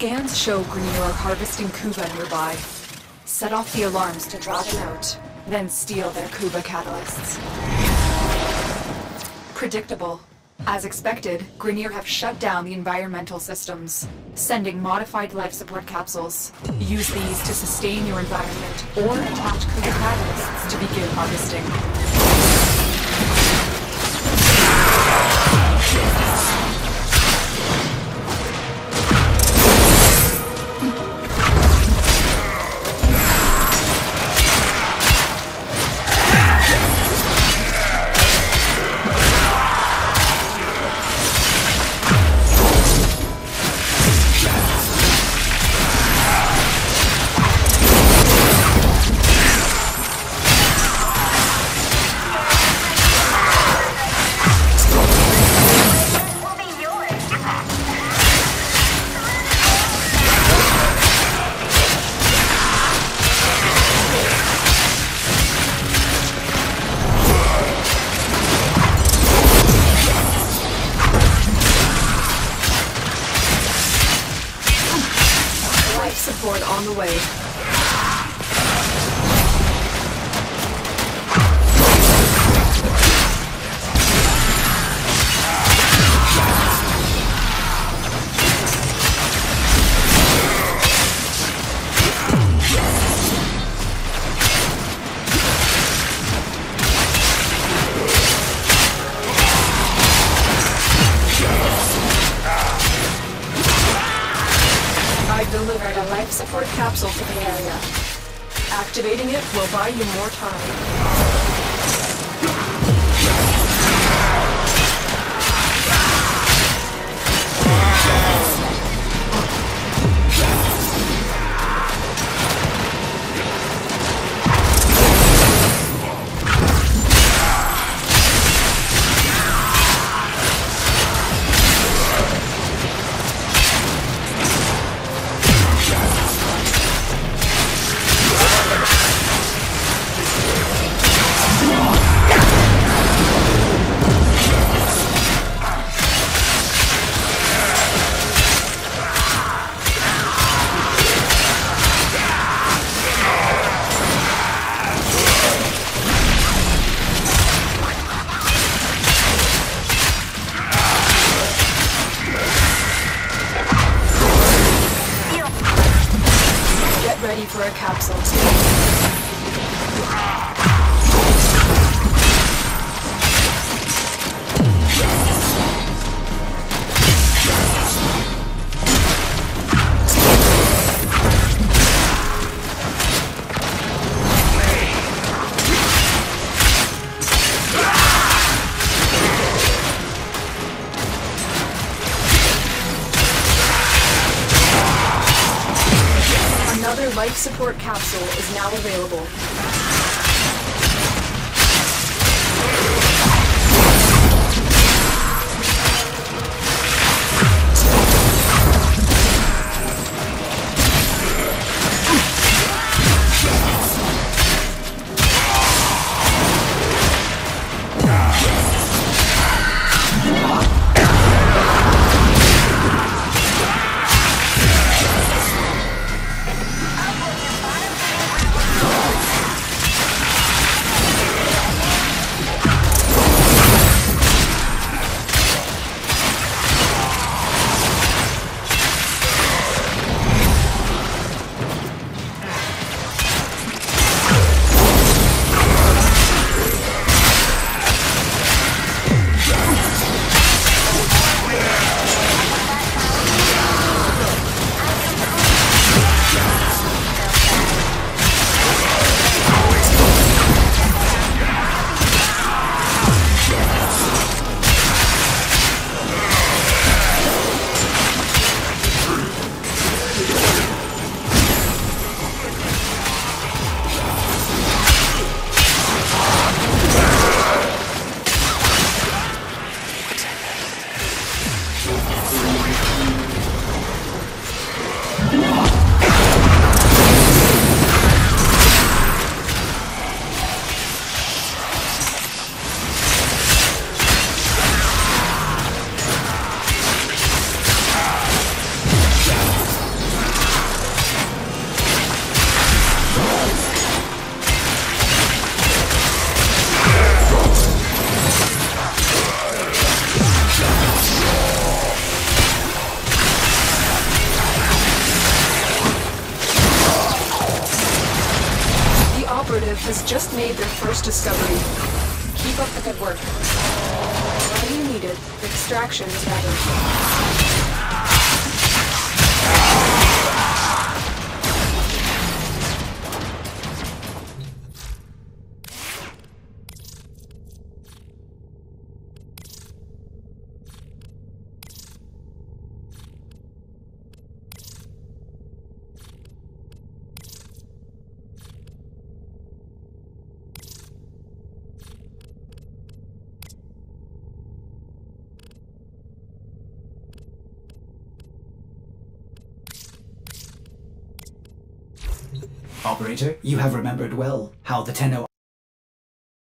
Scans show Grenier are harvesting Kuba nearby. Set off the alarms to draw them out, then steal their Kuba catalysts. Predictable. As expected, Grenier have shut down the environmental systems, sending modified life support capsules. Use these to sustain your environment, or attach Kuba catalysts to begin harvesting. Support on the way. Delivered a life support capsule to the area. Activating it will buy you more time. Ready for a capsule. Another life support capsule is now available. made their first discovery. Keep up the good work. Why you need it, extraction is better. Operator, you have remembered well how the 10